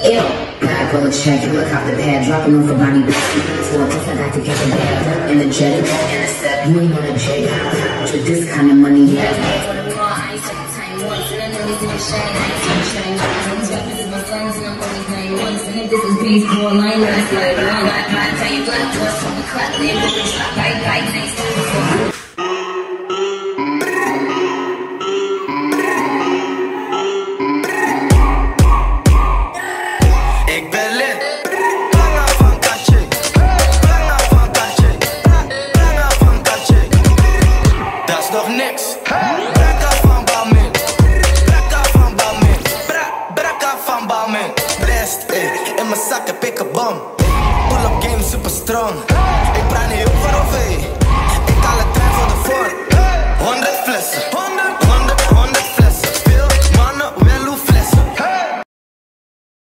Ew. I pull a check, look out the pad, dropping off a body bag. So I guess I got to catch a bag. Energetic, and a step. You ain't on a jet. With this kind of money, yeah. For the law, I ain't took the time once. And I know this is a shame. I ain't took a shame. These rappers is my sons, and I'm always name once. And if this is baseball, I ain't gonna slide one. I tell you, black doors from the clap, then we'll be shot by next to the in mijn zakken, pik een bom. Pull-up game super strong. Ik praat niet over of